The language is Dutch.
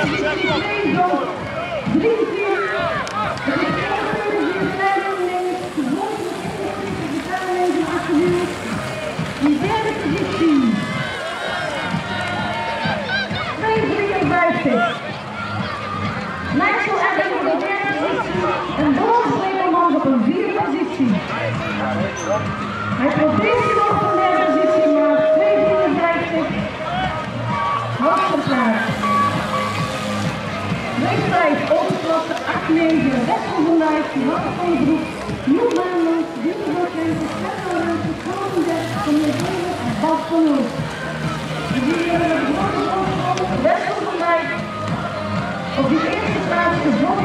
Nigel Evans op de derde positie en Boris Brekelmans op een vierde positie. Hij probeert zich nog op een derde positie, maar 2,53 hoogste plaats. Race 5, overklasse 8-9, Wessel van Dijk, Mark van de Broek, Nieuw Baanland, Wim van Kempen, Stefan Ruimte, Groningen, Van der Velen en Bas van Hoek. We zien hier de grote Wessel van Dijk op die eerste plaats gewonnen.